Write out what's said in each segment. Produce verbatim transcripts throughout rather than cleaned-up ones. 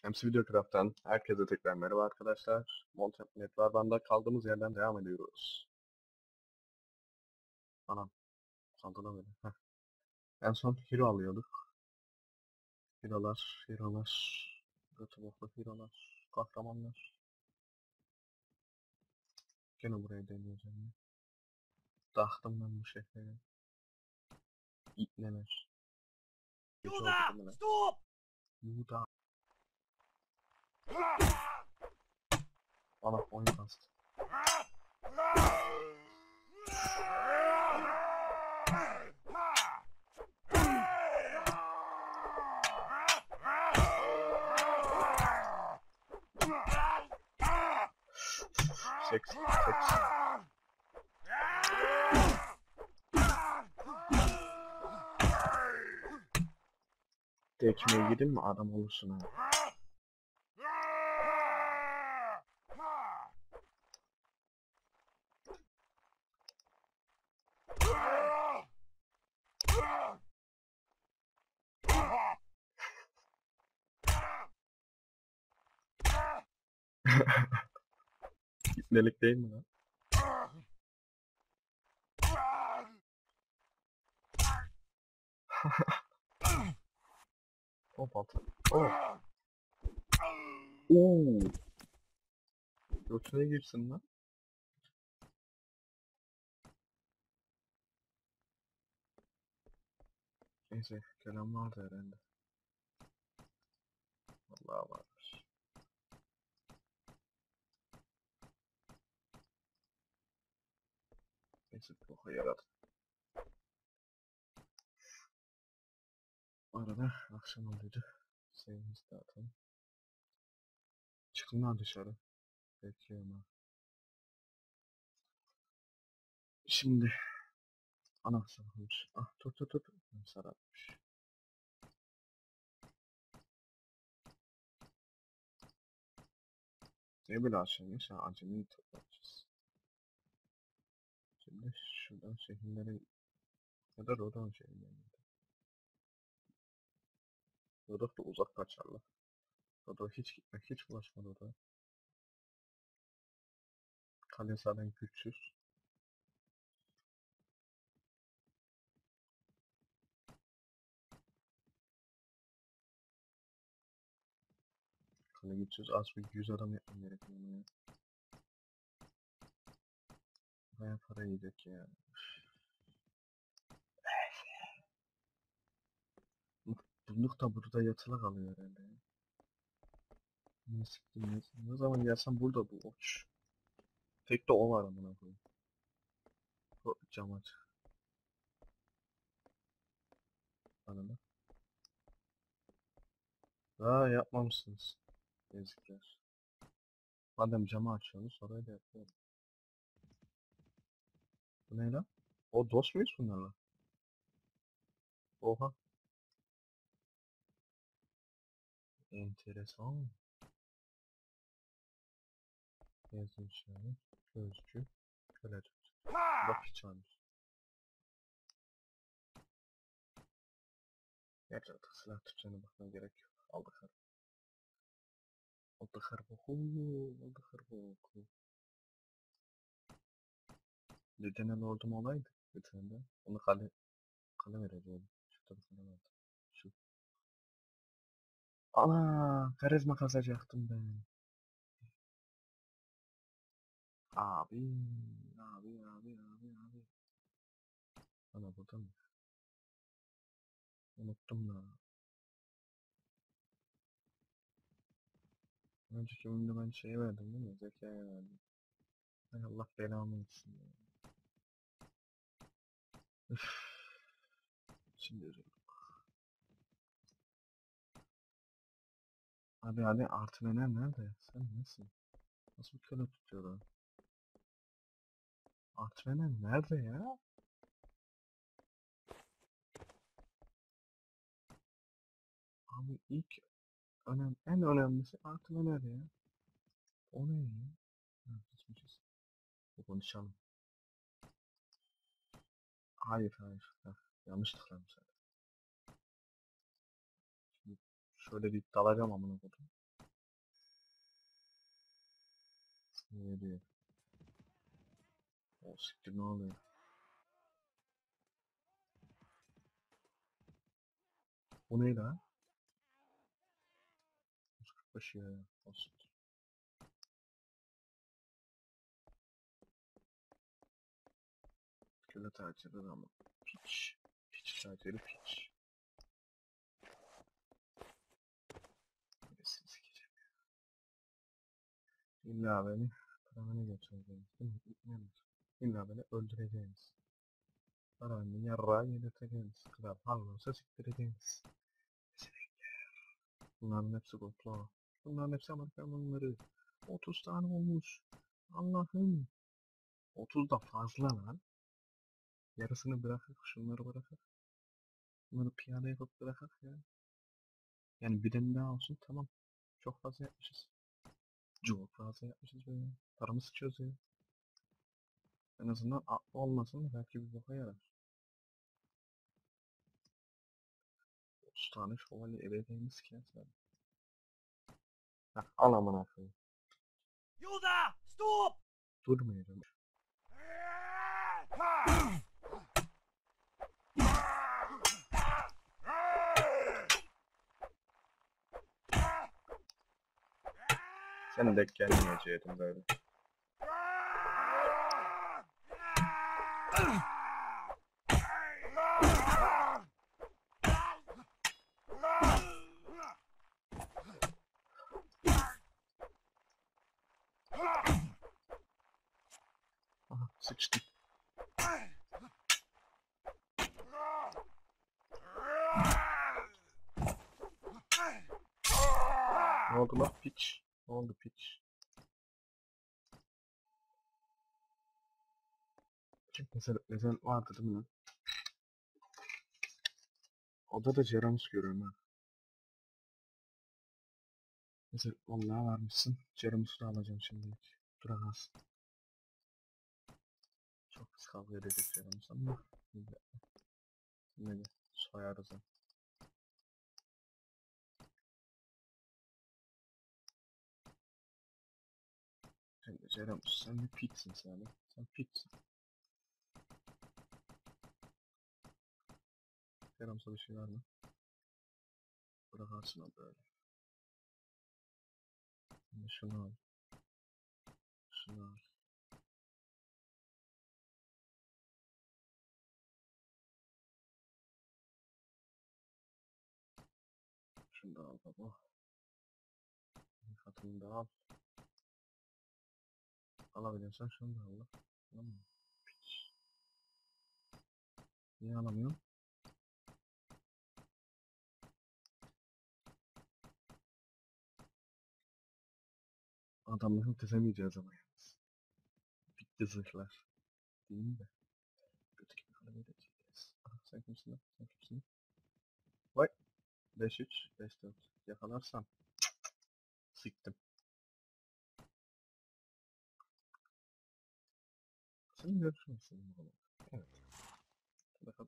M C Videocraft'tan herkese tekrar merhaba arkadaşlar. Mountain Netvarban'da kaldığımız yerden devam ediyoruz. Anam, saldırı böyle. Heh. En son hero alıyorduk. Hero'lar, hero'lar, götü hero'lar, kahramanlar. Gene buraya deneyeceğim. Taktım ben bu şehre. İpneler. Geç oldu Yuda! değil mi lan? Stop! Yuda. Bana oyun kastı. Seks, seks. Tekmeye gidin mi adam olursun ha. İpnelik değil mi lan? Hop altı. Oh. Oo. Götüne girsin lan. Neyse, kelam vardı herhalde. Vallahi varmış. Neyse, boka yaradı. Arada akşam oluyordu. Sevimiz dağıtalım. Çıkın lan dışarı. Bekliyorum ha. Şimdi ana sarılmış. Ah tut tut tut. Sararmış. Ne bile aşağıya sen acemi toplayacağız. Şimdi şuradan şehirlere ya da Rodon şehirlerine. Rodon da uzak kaçarlar. Rodon hiç gitme, hiç bulaşma Rodon. Kale zaten güçsüz. Kale güçsüz, az bir yüz adam yapmam gerekiyor ya. Baya para yiyecek ya. Bunluk da burada yatılı kalıyor herhalde. Ne siktim ne, ne zaman gelsem burada bu oç. Tek de o var amına koyayım. O cam aç. Anladın? Daha yapmamışsınız. Yazıklar. Madem camı açıyorsunuz orayı da yapıyorum. Bu ne lan? O dost muyuz bunlarla? Oha. Enteresan. Yazın şöyle. Gözcü. Köleci. Bak hiç almış. Gerçi artık silah tutacağına bakmaya gerek yok. Aldık her. Aldık her boku. Aldık her boku. Lidenin ordum olaydı. Bir tane de. Onu kale, kale vereceğim. Şu tabi kale verdim. Şu. Ana karizma kazacaktım ben. Abi. Abi abi abi abi. Ana burada mı? Unuttum da. Önceki oyunda ben şeye verdim değil mi? Zekaya verdim. Hay Allah belamı etsin ya. Üf. Şimdi üzüldüm. Abi hadi artı neler nerede? Sen nesin? Nasıl bir köle tutuyorlar? Artı neler nerede ya? Abi ilk önem en önemlisi artı neler ya? O ne ya? Ha, geçmişiz. Bu konuşalım. Hayır hayır. Ha, yanlış tıklamış. Şimdi şöyle bir dalacağım amına koyayım. Yedi. O siktir ne oluyor? Bu neydi ha? yüz kırk beş ya. O siktir. Kıla taciri ama. Piç. Piç taciri piç. Neresini sikeceğim ya. İlla beni paramını götüreceğiz. Değil mi? İlla beni öldüreceğiz. Paranı yarrağı yedirteceğiz. Kral harlarsa siktireceğiz. Bunların hepsi komplo. Bunların hepsi Amerikan bunları. otuz tane olmuş. Allah'ım. otuz da fazla lan. Yarısını bırakıp şunları bırakıp. Bunları piyade yapıp bırakıp ya. Yani bir daha olsun tamam. Çok fazla yapmışız. Çok fazla yapmışız böyle. Paramı sıçıyoruz ya. En azından aklı olmasın da belki bir boka yarar. otuz tane şövalye ebedeyimiz ki ya sen. Heh, al amına koyayım. Yoda! Stop! Durmayacağım. Sen de gelmeyecektin böyle. Aha sıçtım. Ne oldu lan piç? Ne oldu piç? Mesela, mesela vardı değil mi lan? Odada Ceramus görüyorum ha. Mesela vallahi varmışsın. Ceramus'u da alacağım şimdi. Duramaz. Çok pis kavga edecek Ceramus ama. Şimdi, şimdi soyarız ha. Şimdi Ceramus sen bir pitsin sen. Sen pitsin. Ceramus'a bir şey var mı? Bırakarsın o böyle. Şimdi şunu al. Şunu al. Şunu da al baba. Fatını da al. Alabiliyorsan şunu da al lan. Tamam mı? Piç. Niye alamıyorum? Adamları tezemeyeceğiz ama yalnız. Bitti zırhlar. Değil mi de? Kötü gibi kalem edeceğiz. Aha sen kimsin lan? Sen kimsin? Vay. beş üç, beş dört. Yakalarsam. Siktim. Sen görüşmüşsün bu. Evet. Bakalım.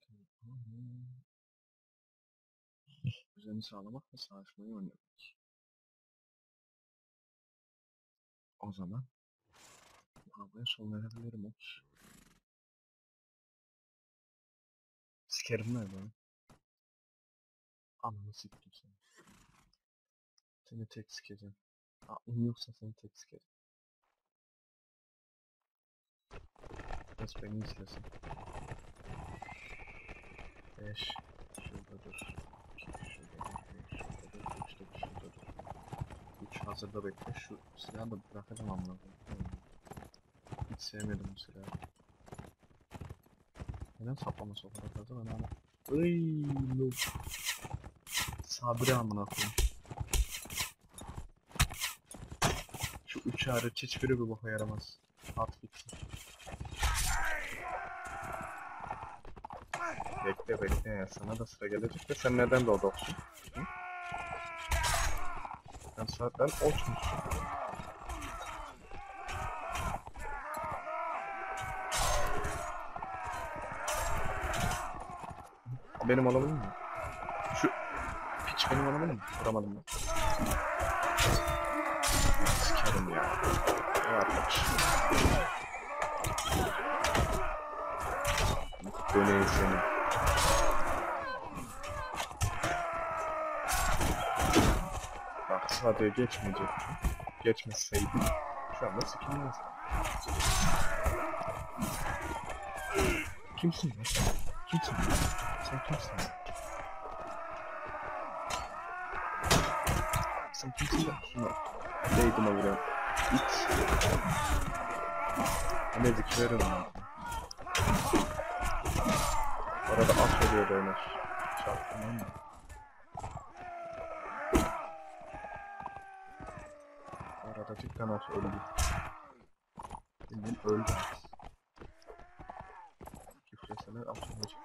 Düzeni sağlamak ve savaşmayı önlemek. O zaman kavgaya son verebilirim hiç. Sikerim nerede onu? Ananı siktim seni. Seni tek sikeceğim. Aklın yoksa seni tek sikeceğim. Kes beni izlesin. beş. Şurada dur. iki. Şurada dur. Şurada dur. üç de şurada dur. üç hazırda bekle. Şu silahı da bırakacağım amına koyayım. Hiç sevmedim bu silahı. Neden saplaması o kadar fazla ben ama. Iiii noob. Sabri amına koyayım. Şu üç hariç hiçbiri bir boka yaramaz. At gitsin. Bekle bekle ya sana da sıra gelecek de sen neden doğdu olsun? Sen zaten olmuşsun. Benim olabilir mi? Şu piç benim olabilir mi? Vuramadım ben. Sikerim ya. Ne yapmış? Döneyim seni. Bak sadece geçmeyecek. Geçmeseydi. Şu anda sikilmez. Kimsin ya sen? Kimsin ya? Sen kimsin ya? Sen kimsin ya? Şuna. Değdim vuruyorum. İt. Ne diklerim ya. Arada at oluyor beyler. Çarptım ama. Arada cidden at öldü. Bildiğin öldü. Küfresene at olacak.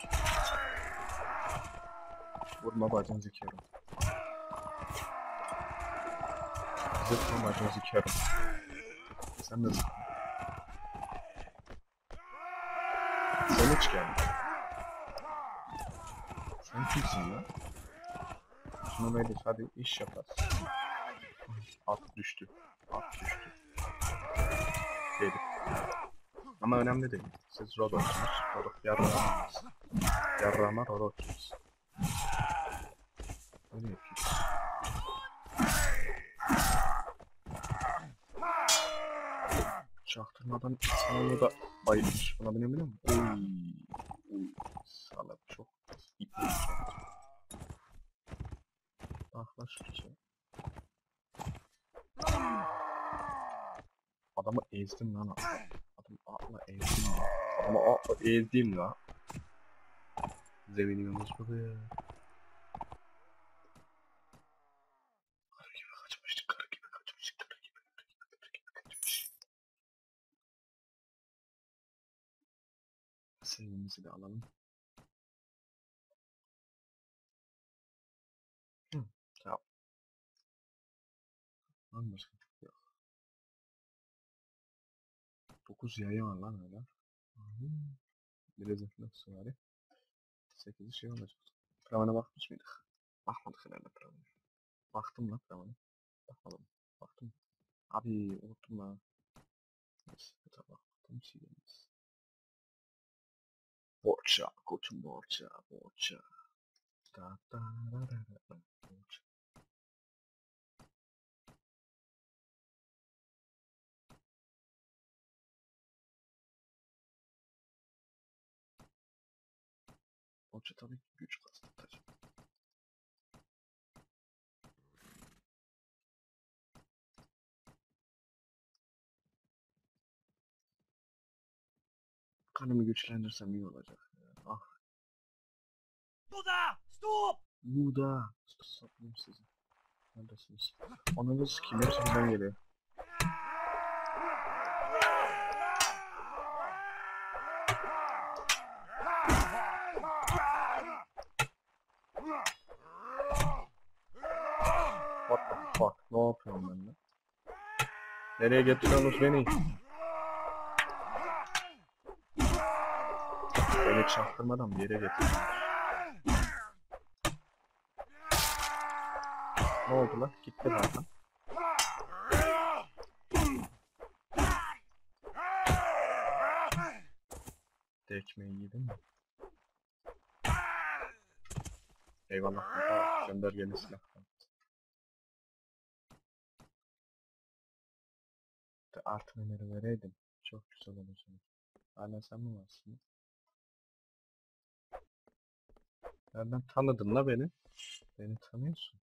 Vurma bacını zikiyorum. Zıpma bacını zikiyorum. Sen de zıpma. Sen hiç geldin. Sen kimsin ya? Şuna böyle hadi iş yaparsın. At düştü. At düştü. Dedim. Ama önemli değil. Siz robotsunuz. Robot yarramayız. Yarrama robotsunuz. Öyle yapıyoruz. Çaktırmadan insanı da bayılmış. Buna binebiliyor musun? Oy. Oy. Salak çok. İpli çok. Bak lan şu şey. Adamı ezdim lan. Adamı atla ezdim lan. Adamı atla ezdim lan. Zeminimiz buraya. Karı gibi kaçmıştık. Karı gibi kaçmıştık. Karı gibi karı gibi karı gibi kaçmış. Sevimizi de alalım. Hı. Tamam. Anlaşıldı. Yok. dokuz yayı var lan öyle. Biraz enflasyon süvari. sekiz şey olacak. Pramana bakmış mıydık? Bakmadık herhalde Pramana. Baktım lan Pramana. Bakmadım. Baktım. Abi unuttum lan. Neyse. Tamam. Baktım şey gelmez. Borça. Koçum borça. Borça. Da da da da da da. Borça. Borça tabii ki güç kazanır. Kanımı güçlendirsem iyi olacak. Ya. Ah. Туда! Стоп! Burada. Satayım sizi. Neredesiniz? Ananız kim? Hepsi bizden geliyor. What the fuck? Ne yapıyorum ben de? Nereye getiriyorsunuz beni? Beni çaktırmadan bir yere getiriyorsunuz. Ne oldu lan? Gitti zaten. Dekmeyi yedin mi? Eyvallah. Aa, göndergeli silah. De artı numara vereydim. Çok güzel olacak. Hala sen mi varsın? Nereden tanıdın la beni? Beni tanıyorsun.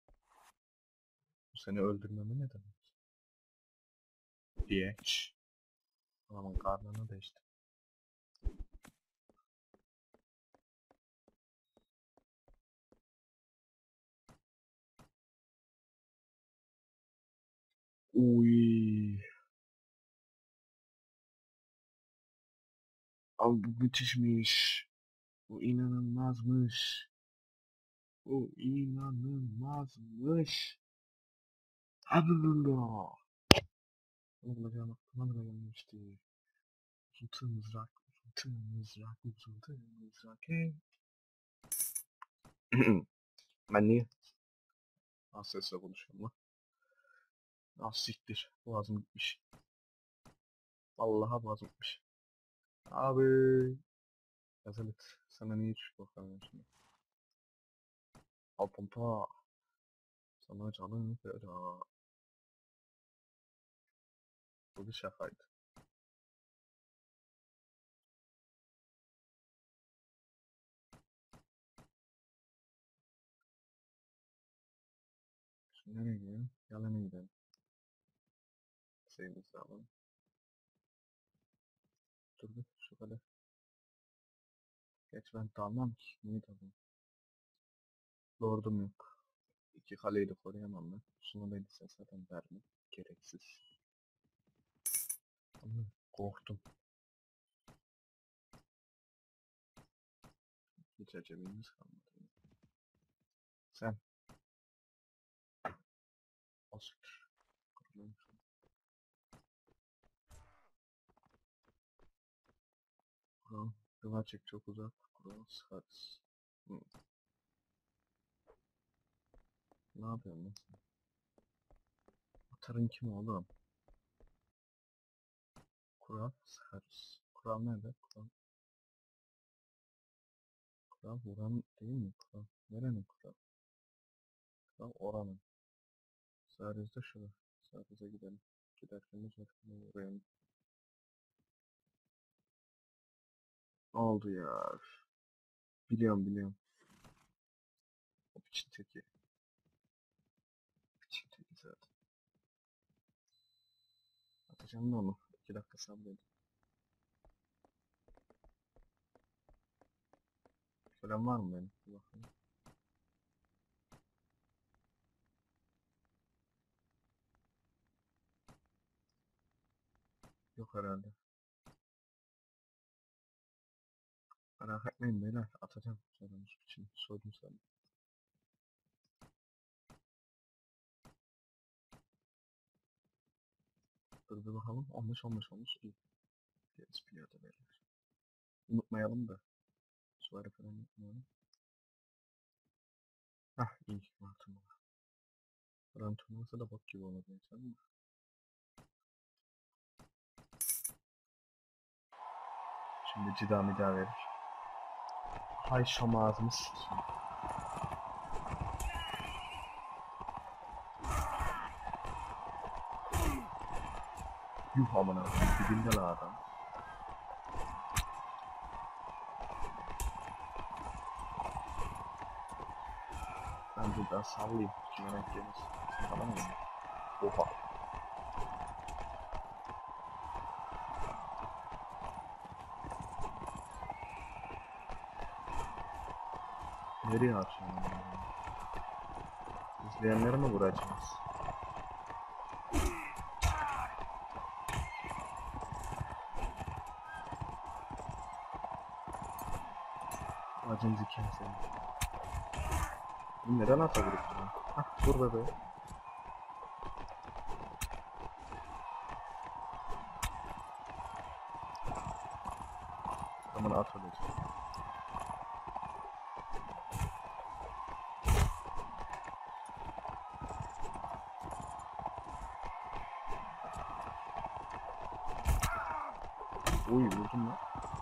Bu seni öldürmemi ne demek? Geç. Adamın karnını değişti. Uy. Abi bu müthişmiş. Bu inanılmazmış. Bu inanılmazmış. Allah. Bunu bulacağım aklıma bile gelmemişti. Uzun mızrak, uzun mızrak, uzun mızrak. Hey. Ben niye? Az sesle konuşuyorum lan. Az siktir. Boğazım gitmiş. Vallahi boğazım gitmiş. Abi. Gazelet. Sana niye çık bakalım şimdi. Al pompa. Sana canım feda. Bu bir şakaydı. Şimdi nereye gidelim? Yalana gidelim. Sayımızı alalım. Dur bir şu kadar. Geç ben dalmam ki. Niye dalayım? Lordum yok. İki kaleyi de koruyamam ben. Şunu da sen zaten verme. Gereksiz. Ama korktum. Hiç acemimiz kalmadı. Sen. Asık. Kural. Duvar çek çok uzak. Kural sıkarız. Hı. Ne yapıyorsun lan sen? Atarın kim oğlum? Kural sıkarız. Kural nerede? Kural. Kural buranın değil mi? Kural. Nerenin kural? Kural oranın. Sadece şurada. Sadece gidelim. Giderken de zaten uğrayalım. Ne oldu ya? Üf. Biliyorum biliyorum. O piçin teki. Piçin teki zaten. Atacağım da onu. İki dakika sabredin. Falan var mı benim? Bir bakayım. Yok herhalde. Merak etmeyin beyler. Atacağım. Söylemiş için. Sordum sana. Dur bir bakalım. Olmuş olmuş olmuş. İyi. Gerisi piyade beyler. Unutmayalım da. Suarı falan unutmayalım. Hah iyi. Var turnuva. Buranın turnuvası da bok gibi olabilir. Sen mi? Şimdi cida mida verir. Hay şam ağzını sikeyim. Yuh amına. Dibinde la adam. Ben buradan sallayayım. Kime renk gelir? Tamam mı? Oha. Nereye açıyorsun? İzleyenlere mi vuracağız? Acın ziken seni. Bu neden ata vurup ya? Hah burada be. Aman at olacak. Uy vurdum lan.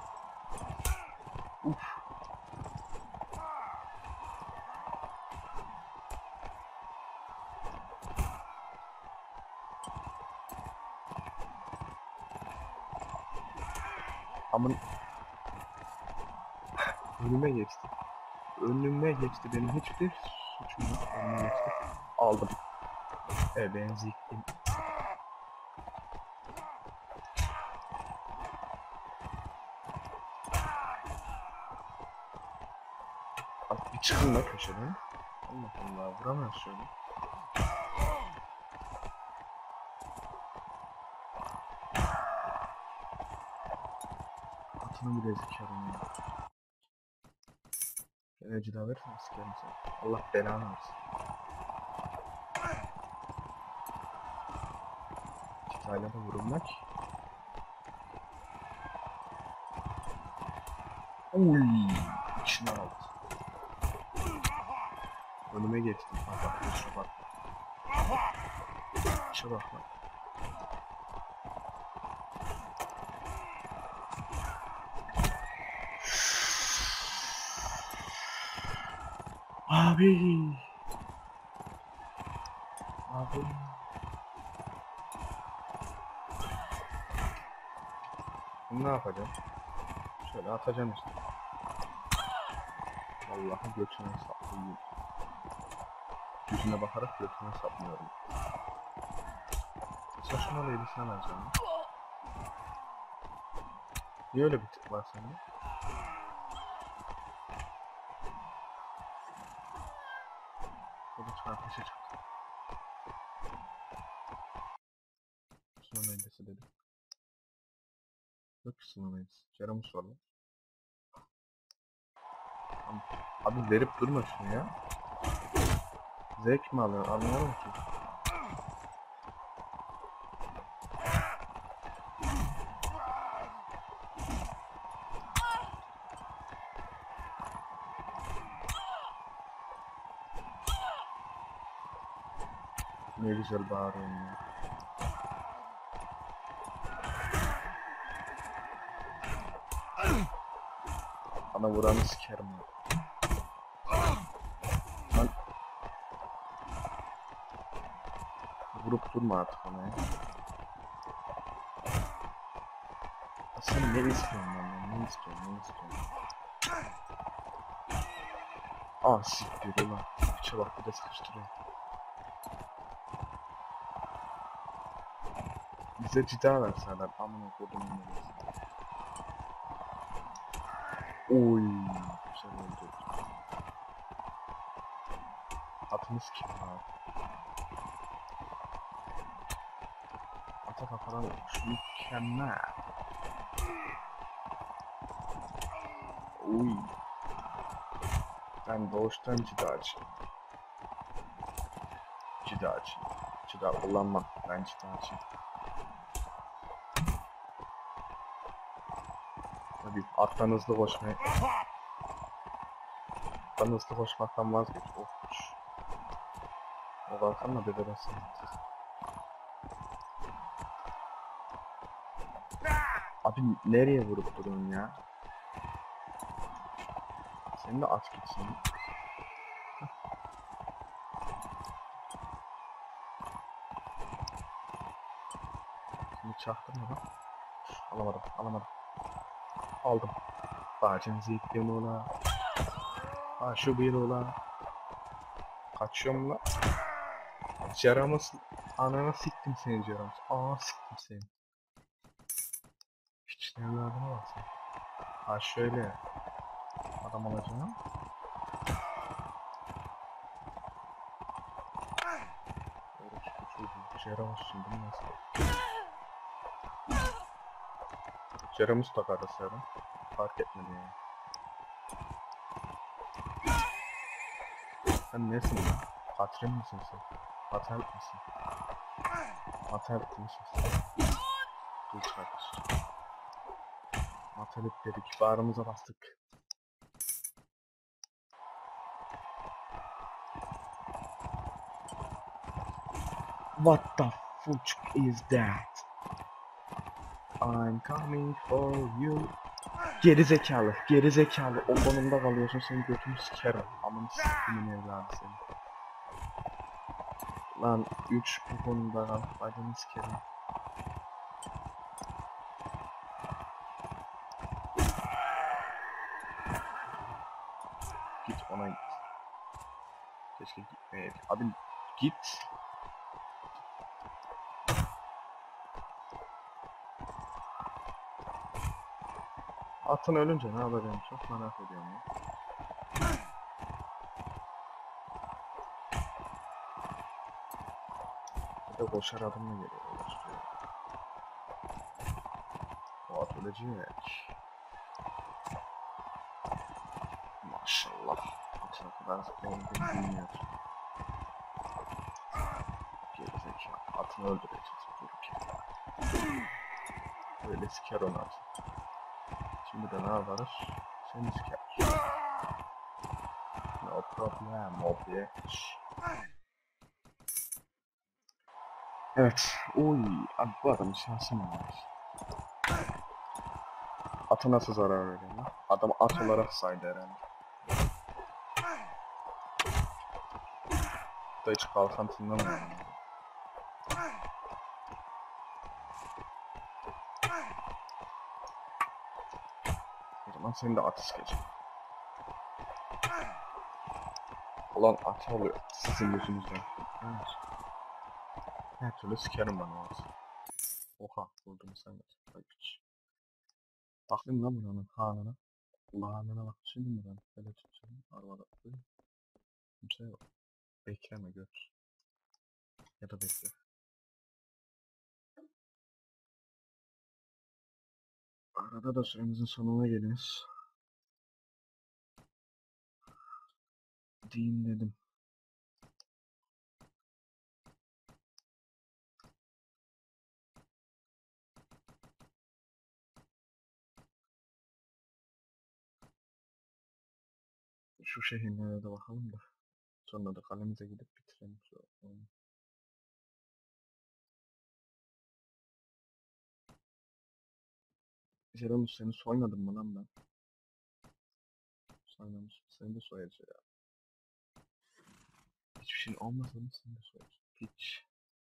Uf. Aman. Önüme geçti. Önüme geçti. Benim hiçbir suçum yok. Önüme geçti. Aldım. E benziktim. Abi bir çıkın la köşeden. Allah Allah vuramıyor şöyle. Atını bile zikerim ya. Gene cida verirsen sikerim seni. Allah belanı versin. Cidayla da vurulmak. Uy, içine aldı. Önüme geçti. Bak bak kusura bak. İşe bak lan. Abi. Abi. Bunu ne yapacağım? Şöyle atacağım işte. Allah'ın götüne saplayayım. Yüzüne bakarak götüne saplıyorum. Saçmalı elbisine benziyor. Niye öyle bir tip var sende? Burada çıkan taşı çıktı. Sınav elbise dedim. Yok ki sınav elbise. Ceramus var lan. Abi verip durma şunu ya. Zevk mi alıyor? Anlıyorum ki. Ne güzel bağırıyorsun ya. Bana vuranı sikerim ya. Lan. Vurup durma artık ona ya. Sen ne istiyorsun benden? Ne istiyorsun? Ne istiyorsun? Ah siktir ulan. Bıça bak bir de sıkıştırıyor. Bize cida verseler amına kodumun neresi. Oy güzel oldu. Atımız kim abi? Ata kafadan mükemmel. Oy. Ben doğuştan cidacıyım. Cidacıyım. Cida kullanmam. Ben cidacıyım. Tabii attan hızlı koşmayı... Attan hızlı koşmaktan vazgeç. Of. O kalkanla bebelersin. Abi nereye vurup duruyorsun ya? Senin de at gitsin. Şimdi çaktırma bak. Alamadım, alamadım. Aldım. Bacın zeytin ola. Ha şu bir ola. Kaçıyorum la. Ceramus. Anana siktim seni Ceramus. Aa siktim seni. Hiç evladına bak sen. Ha şöyle. Adam olacağım. Orası çocuğu. Ceramus'sun değil mi nasıl? Ceramus takarız yarın. Fark etmedi yani. Sen nesin lan? Patron musun sen? Patent misin? Patent misin sen? Dur kardeş. Matalit dedik. Bağrımıza bastık. What the fuck is that? I'm coming for you. Gerizekalı, gerizekalı. O konumda kalıyorsun, seni götünü sikerim. Amını siktimin evladı seni. Lan üç bu konumda kal, bacını sikerim. Git ona git. Keşke gitmeyeydi. Abi git. Atın ölünce ne yapacağım çok merak ediyorum ya. Bir de koşar adımla geliyor. O at ölecek. Maşallah. Atın o kadar zıplayabildiğini bilmiyor. Gerizekalı. Atını öldüreceğiz. Dururken. Böyle siker onu atın. Şimdi de ne yaparız? Seni siker. No problem, o bitch. Evet. Oy. Abi bu adamın şansı mı var? Ata nasıl zarar veriyor lan? Adam at olarak saydı herhalde. Hayatta hiç kalkan tınlamıyorum. O zaman senin de ateş gelecek. Ulan ate oluyor sizin yüzünüzden. Evet. Her türlü sikerim ben o atı. Oha vurdum sen de. Ay piç. Bakayım lan buranın hanına. Lahanına bak şimdi mi ben? Böyle tutacağım. Arabada. Kimse yok. Bekleme gör. Ya da bekle. Arada da süremizin sonuna geliyoruz. Diyeyim dedim. Şu şehirlere de bakalım da. Sonra da kalemize gidip bitirelim. Şu oyunu. Jeromus seni soymadım mı lan ben? Soymamış. Seni de soyacağım ya. Hiçbir şeyin olmasa mı seni de soyacağım. Hiç.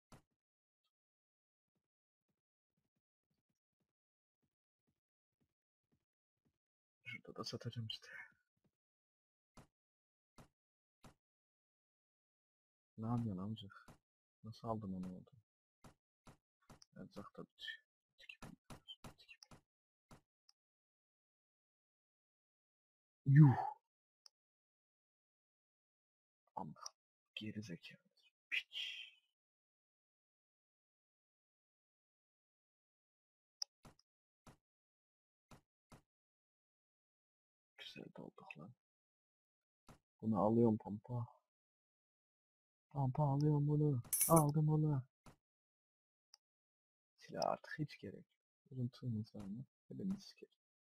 Şurada da satacağım işte. Ne yapıyorsun amcık? Nasıl aldın onu oldu? Erzak da bit. Yuh. Ama geri zekalı. Piç. Güzel dolduk lan. Bunu alıyorum pampa. Pampa alıyorum bunu. Aldım onu. Silah artık hiç gerek yok. Uzun tığımız var mı? Elini sikerim.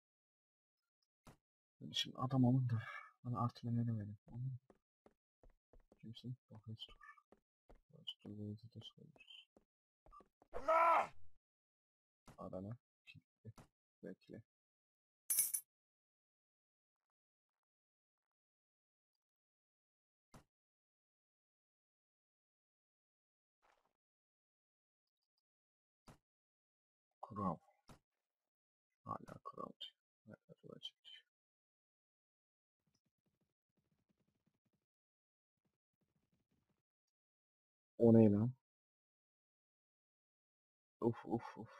Ben şimdi adam olun da bana artı menene verin. Anladın mı? Kimsin? Bak hiç dur. Hiç dur ve izi de söylüyoruz. Arana. Kilitli. Bekle. Kural. Hala kural diyor. Hala olacak diyor. O ne lan? Uf uf uf.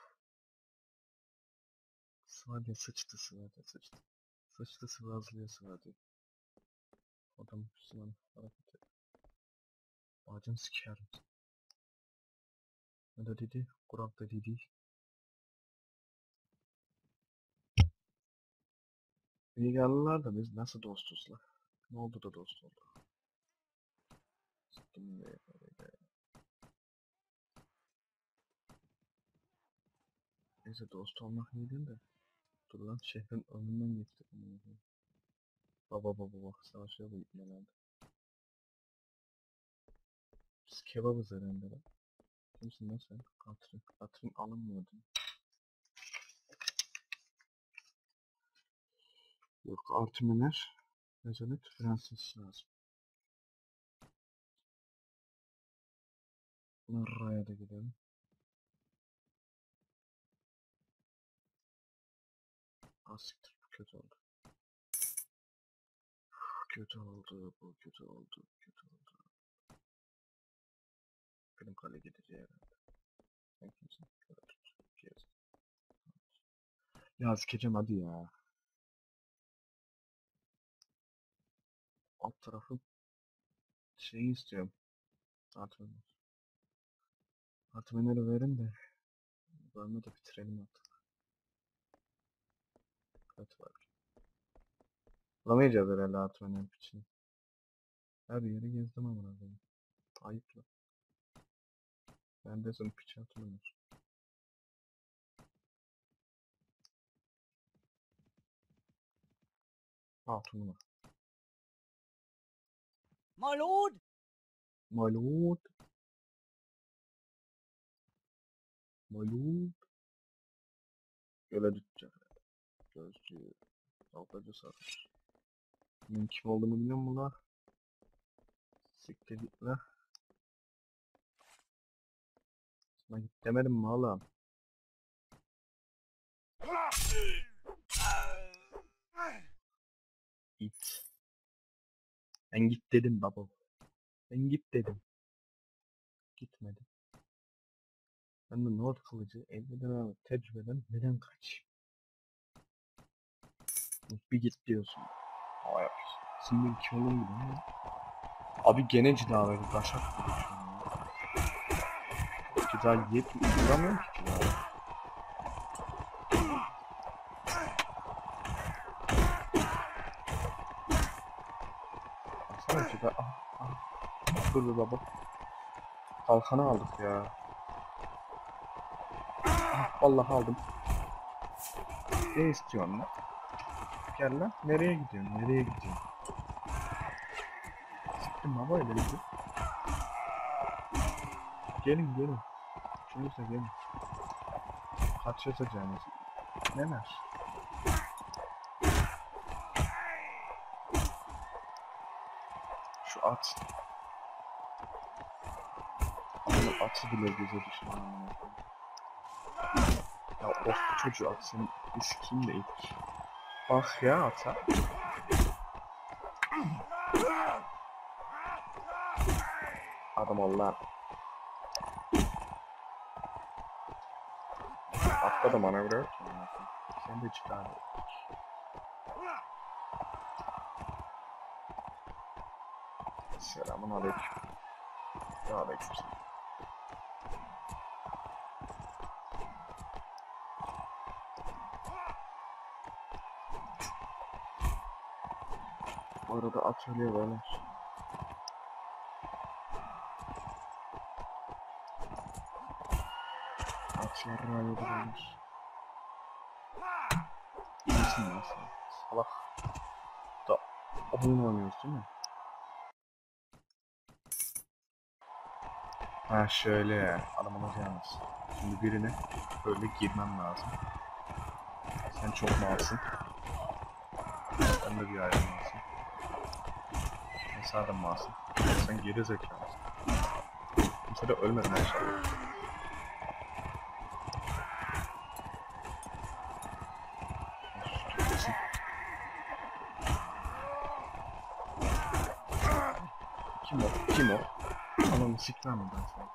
Sıvade sıçtı sıvade sıçtı. Sıçtı sıvazlıyor sıvade. Adam Müslüman hareket et. Bacım sikerim. Ne de dedi? Kural da dedi. İyi geldiler de biz nasıl dostuz la? Ne oldu da dost olduk? Sıktım be. Neyse dost olmak iyi değil de. Dur lan şehrin önünden geçti. Baba baba bak savaşıyor bu ipnelerdi. Biz kebabız herhalde lan. Kimsin lan sen? Katrin. Katrin alınmıyordu. Yok Artümener. Rezalet Fransız lazım. Narra'ya da gidelim. Asiktir bu kötü oldu. Bu kötü oldu, bu kötü oldu, bu kötü oldu. Benim kale gideceği herhalde. Sen kimsin? Evet. Gez. Ya sikeceğim hadi ya. Alt tarafı şeyi istiyorum. Artümener. Artümener'i verin de. Bölümü de bitirelim artık. Kötü var. Bulamayacağız herhalde Artümener için. Her yeri gezdim ama benim. Ayıp lan. Ben de son piçi hatırlamıyorum. Hatunu var. My lord! My lord. My lord. Göle düşecek. Gözlüğü. Dalgacı sarmış. Benim kim olduğumu biliyor musun la? Siktir git la. Lan git demedim mi oğlum? Git. Ben git dedim baba. Ben git dedim. Gitmedim. Ben de Nord kılıcı elden abi tecrübeden neden kaç? Bir git diyorsun. Hayır. Şimdi iki oğlum gibi ama. Abi gene cidaları taşak gibi şu an ya. Cida yiyip vuramıyorum ki cidaları. Baksana cida. Ah, ah. Dur be baba. Kalkanı aldık ya. Ah, vallahi aldım. Ne istiyorsun lan? Gel lan. Nereye gidiyorsun? Nereye gidiyorsun? Siktim baba elimizi. Gelin gelin. Şunuysa gelin. Kaç yazacağınız? Neler? Şu at. Ama atı bile göze düşüyor. Ya of bu çocuğu atsın. İskiyim de ilk. Bak ya ata. Adam Allah. Atladı manevra yok ki. Sen de çık abi. Selamun aleyküm. Ve aleyküm selam. Bu arada atölye böyle. Atlar rayı bulmuş. İyisin ya sen. Salak. Da oyun oynuyorsun değil mi? Ha şöyle ya. Adamın yalnız. Şimdi birine böyle girmem lazım. Sen çok malsın. Sen de bir ayrılmalısın. Sen de malsın. Sen geri zekalısın. Kimse de ölmedi maşallah. Türkçesin. Kim o? Kim o? Ananı sikmem mi ben sana?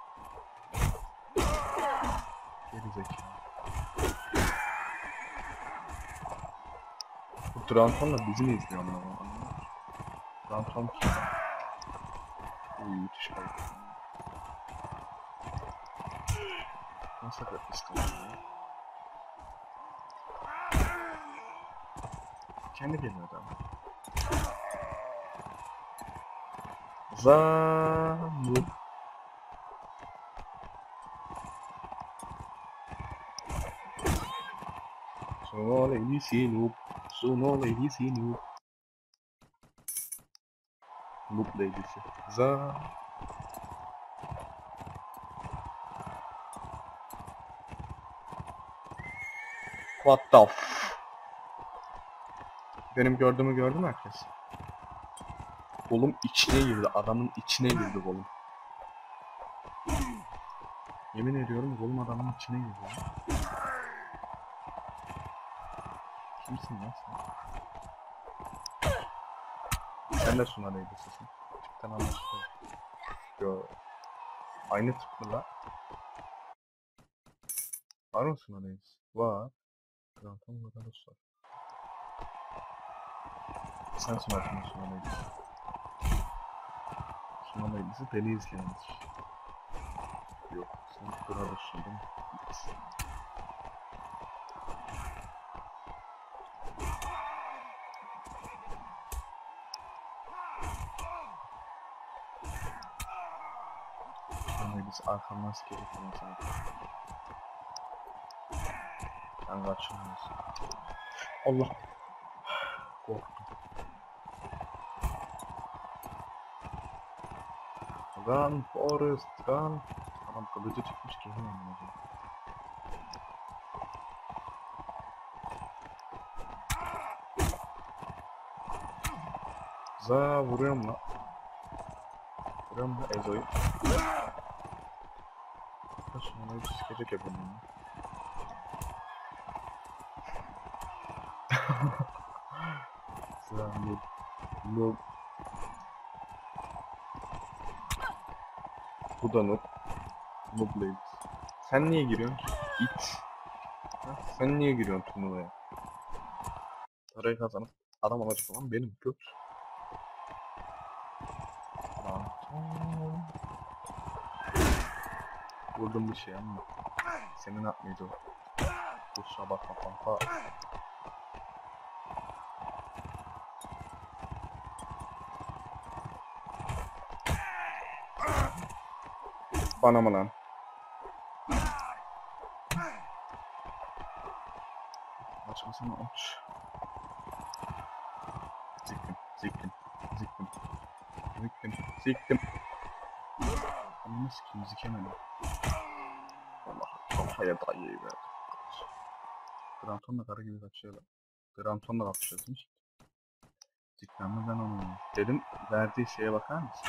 Geri zekalı. Bu Dranton'la bizi mi izliyor ama? Dranton kim? Uy müthiş kayıp. Nasıl kadar istedim? Kendi geliyor adam. Zambu. Sono le inizi noob. Sono le inizi noob. Noob lady'si. Za. What the f... Benim gördüğümü gördü mü herkes? Kolum içine girdi. Adamın içine girdi kolum. Yemin ediyorum kolum adamın içine girdi. Kimsin lan sen? Sen de Suna Lady'sisin. Tipten anlaşılıyor. Yo. Aynı tip mi lan? Var mı Suna Lady'si? Var. Granton Vadarus var. Sen sunarsın Suna Lady'si. Suna Lady'si deli izleyendir. Yok. Sen Granus'un değil mi? Yes. Suna Lady'si arkamdan sikecek bunu sana. Sen kaçırmıyorsun. Allah! Korktum. Run Forest run. Adam kılıcı çıkmış geliyor mu acaba? Za vuruyorum lan. Vuruyorum lan Ezo'yu. Sonra bir sikecek yapalım ya. Sıra noob. Noob. Bu da noob. Noob Blades. Sen niye giriyorsun ki? İt. Ha? Sen niye giriyorsun turnuvaya? Parayı kazanıp adam alacak olan benim. Göt. Tamam. Vurdum bir şey ama senin atmaydı o. Kusura bakma kanka. Bana mı lan? Açmasana aç. Ziktim, ziktim, ziktim, ziktim, ziktim. Ama nasıl kim zikemedim? Allah kafaya dayıyı verdi. Granton'la karı gibi kaçıyorlar. Granton'la kapışıyorsun işte. Ziklenme ben onu. Dedim verdiği şeye bakar mısın?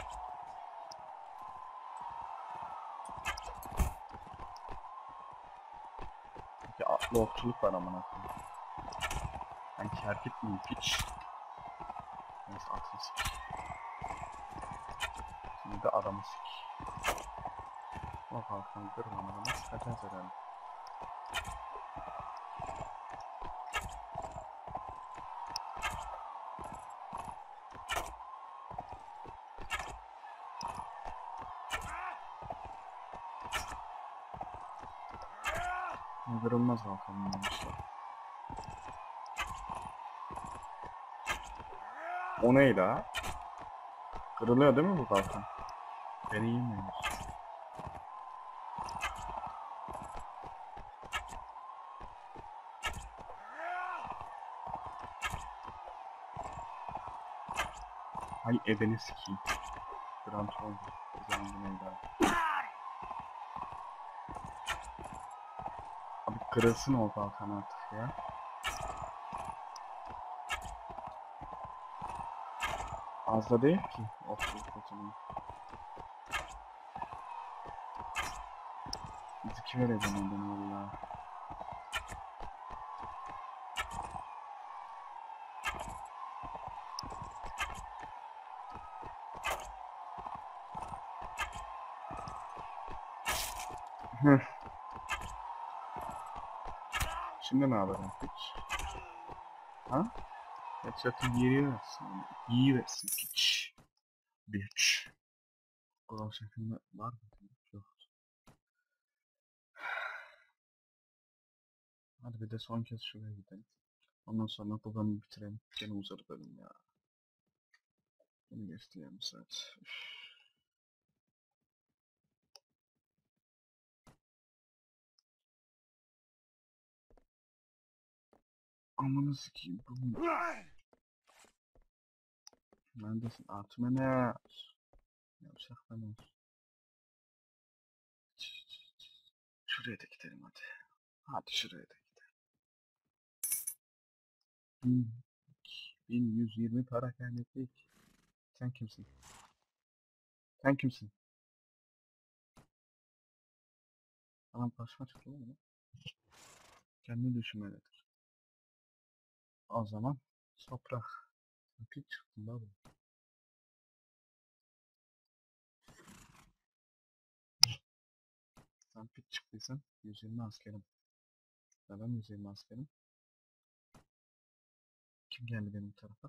Peki atlı okçuluk var amına koyayım. Ben kerkit miyim piç? Neyse atlı sik. Şimdi de adamı sik. O kalkan kırmam adamı sıkacağız herhalde. Kırılmaz kalkan demişler. O neydi ha? Kırılıyor değil mi bu kalkan? Ben iyiyim henüz. Hay ebeni sikiyim. Grant oldu. O zaman bu neydi abi? Abi kırılsın o kalkan artık ya. Az da değil ki. Okçuluk yeteneği. Ziki vereceğim ben valla. Şimdi ne yapalım piç? Ha? Headshot'ı yiyiversin. Yiyiversin piç. Bitch. Kur'an şeklinde var mı? Yok. Hadi bir de son kez şuraya gidelim. Ondan sonra bu bölümü bitirelim. Gene uzadı bölüm ya. Yine geçti yarım saat. Üf. Amanı sikeyim. Bu... Neredesin? Artmener. Yavşak ben şuraya da gidelim hadi. Hadi şuraya da gidelim. bin, bin yüz yirmi para kaybettik. Sen kimsin? Sen kimsin? Adam karşıma çıktı mı? Kendi düşünmelidir. O zaman toprak. Pil çıktın da bu. Sen pil çıktıysan yüz yirmi askerim. Ben yüz yirmi askerim. Kim geldi benim tarafa?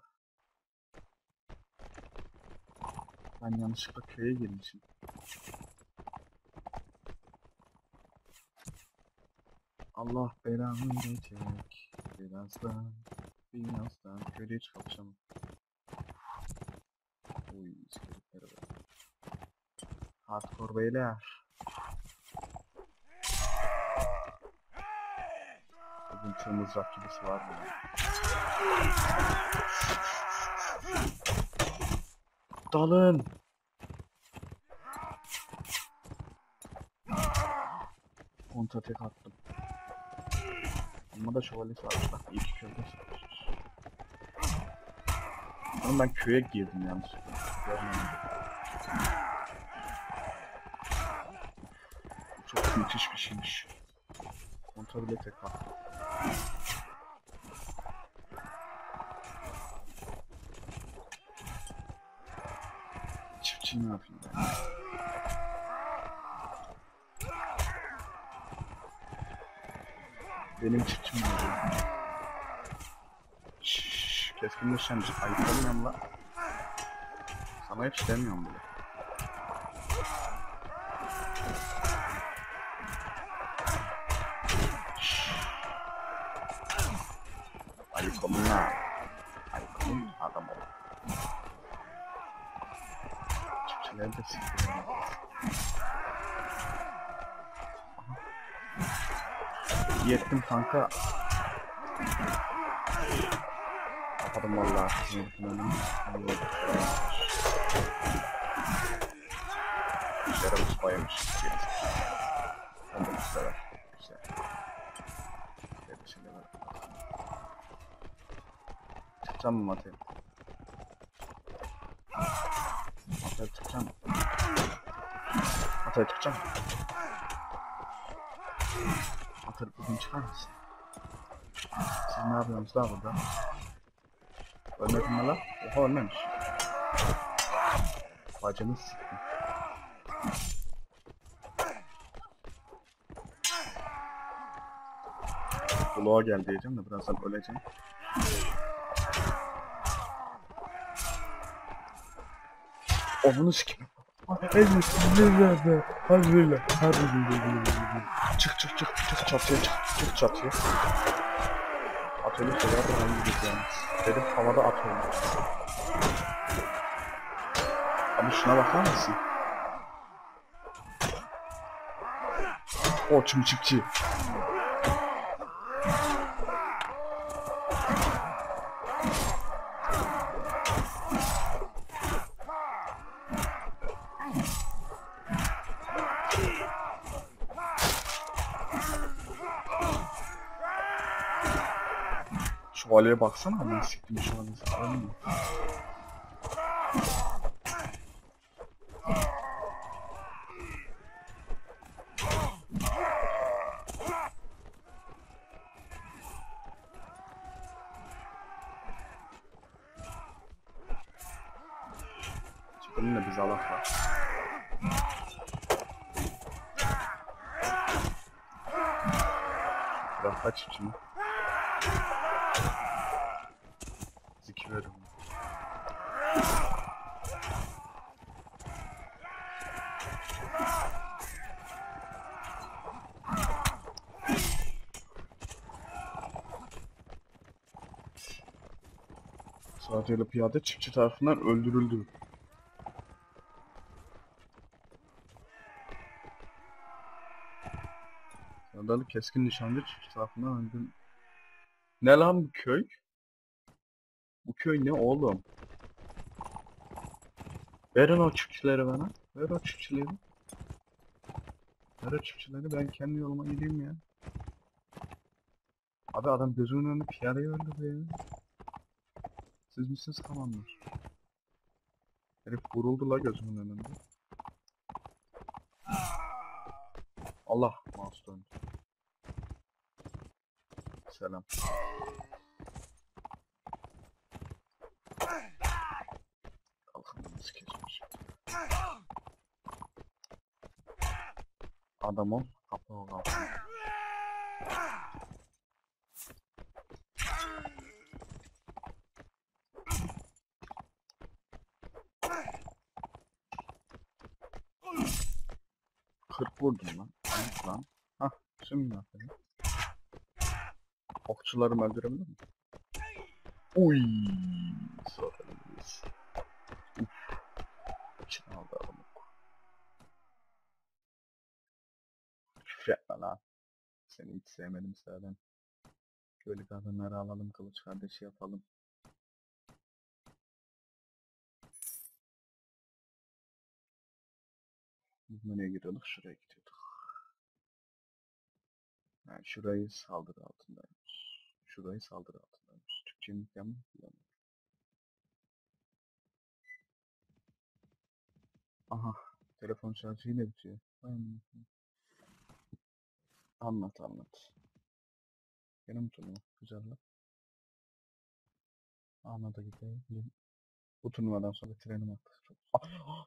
Ben yanlışlıkla köye girmişim. Allah belamı verecek. Birazdan, birazdan köyde hiç kalkışamam. Uy, iskeletlere bak. Hardcore beyler. Bugün tüm mızrak gibisi var mı? Dalın! Kontra tek attım. Ama da şövalyesi var. Bak iyi ki köyde savaşır. Ama ben köye girdim yanlışlıkla. Görmedim. Çok müthiş bir şeymiş. Kontrol bile tek var. Çiftçi ne yapayım ben? Benim çiftçim ne yapayım? Şşş, keskin nişancı. Ayıp olmayan la. Sana hiç demiyorum bile. Ayıp olun la. Ayıp olun adam ol. Çiftçileri de siktirin. İyi ettim kanka. Kapadım valla. Yarımız bayılmış. Onu da bir sever. Güzel. Şöyle şimdi böyle. Çıkacağım mı Mateo? Mateo çıkacağım mı? Mateo çıkacağım mı? Mateo bugün çıkar mısın? Siz ne yapıyorsunuz daha burada? Ölmedin mi lan? Oha ölmemiş. Bacını siktim. Kulağa gel diyeceğim de birazdan öleceğim. Onu sikeyim. Çık çık çık çık çatıya çık çık çatıya. Atölye şeyler de hangi gideceğim. Dedim havada atölye. Abi şuna bakar mısın? O çimçikçi. Şövalyeye baksana ben siktim şövalyesi. Olmuyor. Bununla bir zalak var. Biraz kaç içimi. Ziki verim. Sadece piyade çiftçi tarafından öldürüldü. Yadalı keskin nişancı çiftçi tarafından öldürüldü. Ne lan bu köy? Bu köy ne oğlum? Verin o çiftçileri bana. Ver o çiftçileri. Ver o çiftçileri, ben kendi yoluma gideyim ya. Abi adam gözümün önünde piyadeyi öldürdü ya. Siz misiniz kalanlar? Herif vuruldu la gözümün önünde. Allah, mouse döndü. Selam. Kalkın nasıl kesmiş. Adam ol, kapı ol kalkın. kırk vurdum lan. Ayıp lan. Hah, şimdi ne yapayım? Okçularımı öldürebilir mi? Uy, sorabiliriz. Uf, içine aldı adamı. Küfretme lan. Seni hiç sevmedim zaten. Köylü kadınları alalım, kılıç kardeşi yapalım. Biz nereye gidiyorduk? Şuraya gidiyorduk. Yani şurayı saldırı altındaymış. Şurayı saldırı altındaymış. Türkçe mükemmel kullanıyor. Aha. Telefon şarjı yine bitiyor. Aynen. Anlat anlat. Benim turnuva. Güzel lan. Anlat'a gidelim. Bu turnuvadan sonra trenim attı. Çok... Ah!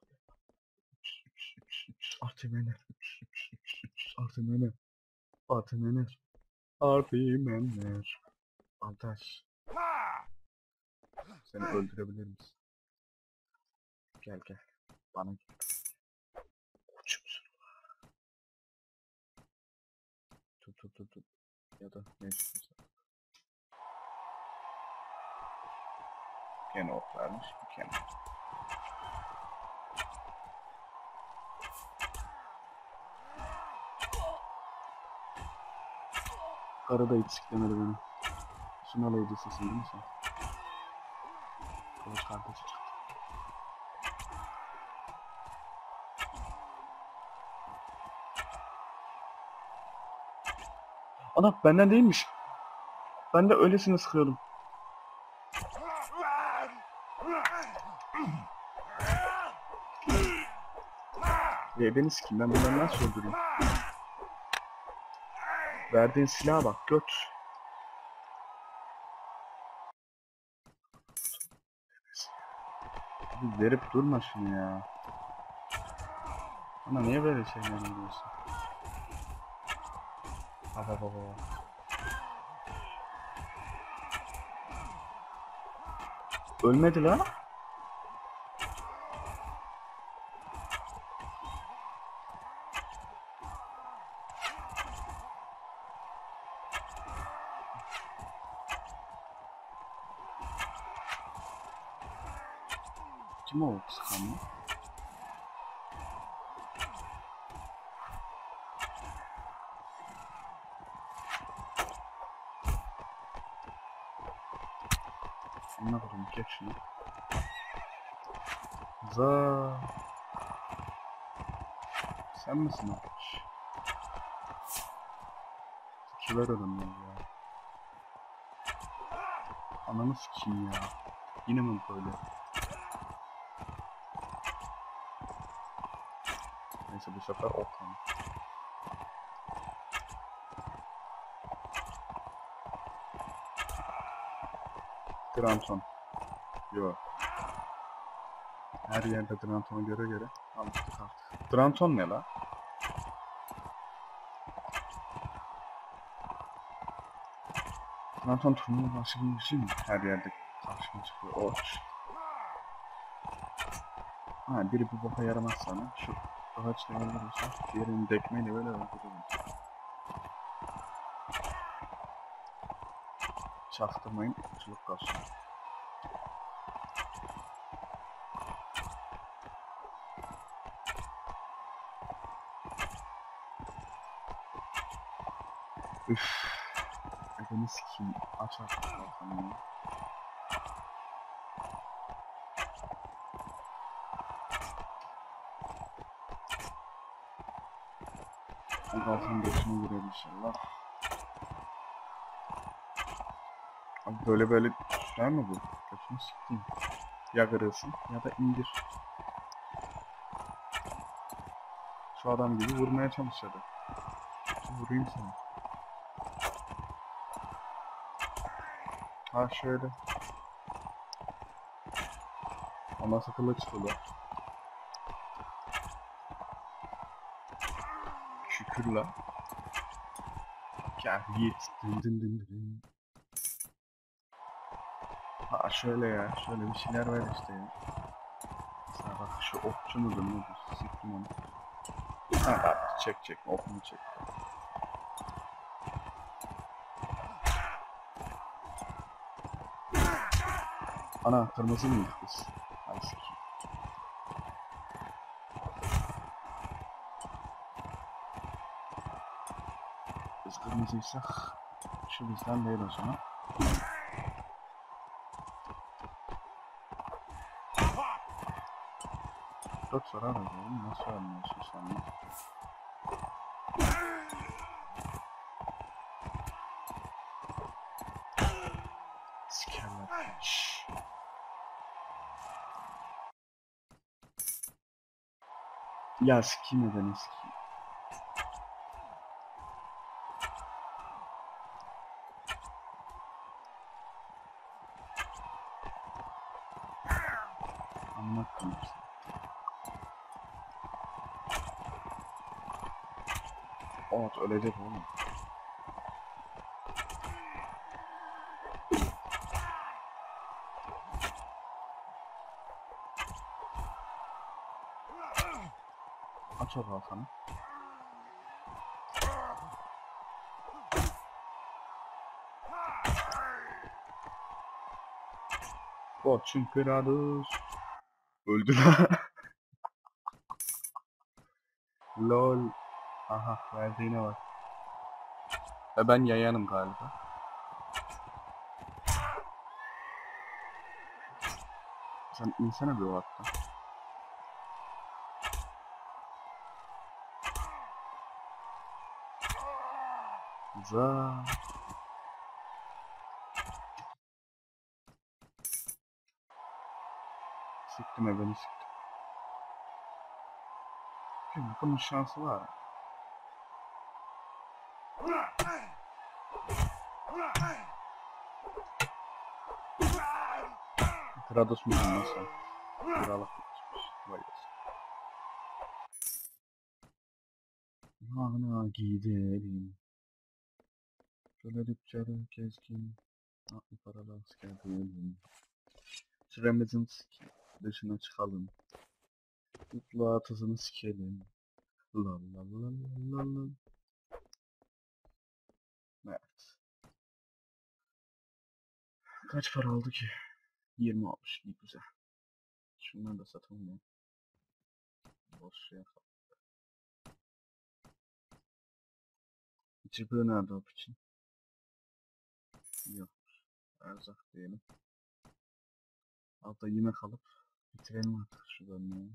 Artimener. Artimener. Artimener. Artimener. Antaş. Seni öldürebilir misin? Gel gel. Bana gel. Koçumsun. Tut tut tut tut. Ya da ne istiyorsan. Gene ok vermiş. Gene. Karı da hiç siklemedi beni. Sunal elbisesi değil mi sen? Kılıç kardeşi çıktı. Ana benden değilmiş. Ben de öylesine sıkıyordum. Ya beni sikeyim, ben bunları nasıl öldüreyim? Verdiğin silaha bak göt. Abi verip durma şunu ya. Ama niye böyle şeyler yapıyorsun? Baba baba. Ölmedi lan. Kim o sıkan mı? Anla bakalım, çek şunu. Za. Sen misin o? Sikiver adamlar ya. Ananı sikeyim ya. Yine mi böyle? Neyse bu sefer ortam. Granton. Yok. Her yerde Granton'u göre göre alıştık artık. Granton ne la? Granton turnuva başı gibi bir şey mi? Her yerde karşıma çıkıyor. Oç. Ha biri bir boka yaramaz sana. Şu ağaçla öldürürsen diğerini dekmeyle böyle öldürürüm. Çaktırmayın, çılık kalsın. Üff. Beni sikeyim. Aç artık bakalım ya. Altın geçine girer inşallah. Abi böyle böyle sürer mi bu? Götünü sikeyim. Ya kırılsın ya da indir. Şu adam gibi vurmaya çalışıyordu. Şimdi vurayım seni. Ha şöyle. Ondan sonra kılıç dolu. Şükür la. Gel git. Dın dın dın dın. Ha şöyle ya. Şöyle bir şeyler var işte ya. Mesela bak şu okçu mudur nedir? Siktim onu. Ha bak çek çek. Okunu çek. Ana kırmızı mıydı kız? Ay sikeyim. Biz kırmızıysak şu bizden değil o zaman. Çok sorar oğlum. Nasıl anlıyorsun sen de? Sikerler. Şşş. Ya sikeyim edeni sikeyim. Amına koyayım. Ot ölecek oğlum. Aç o kalkanı. Koçun kralı. Öldü lan. Lol. Aha verdiğine bak. Ve ben yayanım galiba. Sen insene bir o hatta. Güzel. Siktim evini siktim. Şimdi bunun şansı var. Kratos musun nasıl? Kralık geçmiş. Vay be. Ana gidelim. Şöyle çarı keskin. Aklı paralı asker değilim. Süremizin siki. Dışına çıkalım. Mutlu atısını sikelim. La la la la la la. Evet. Kaç para oldu ki? yirmi olmuş. İyi güzel. Şunları da satalım ya. Boş şey yapalım. Cıbığı nerede o piçin? Yok. Erzak diyelim. Altta yemek alıp bitirelim artık şu bölümü.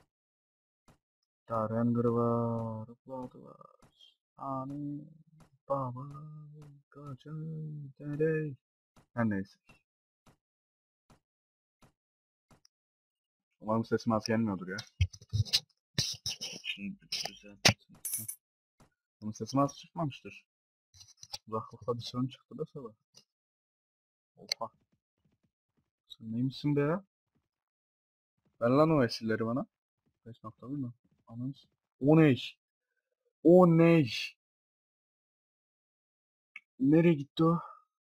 Taren var, var, var. Ani baba koca dere. Her neyse. Umarım sesim az gelmiyordur ya. Şimdi güzel. Umarım sesim az çıkmamıştır. Uzaklıkta bir sorun çıktı da sabah. Oha. Sen neymişsin be ya? Ver lan o eşilleri bana. beş nokta bir mi? Anons. O ne iş? O ne iş? Nereye gitti o?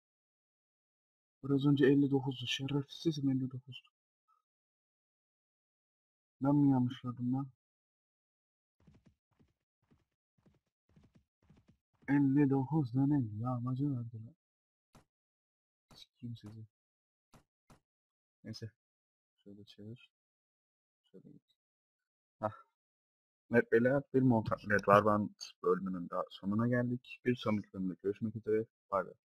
Biraz önce elli dokuzdu. Şerefsizim elli dokuzdu. Ben mi yanlış gördüm lan? elli dokuz tane yağmacı verdi lan. Sikeyim sizi. Neyse. Şöyle çevir. Şöyle git. Hah. Evet beyler bir Mortal Kombat Warband bölümünün daha sonuna geldik. Bir sonraki bölümde görüşmek üzere. Bay bay.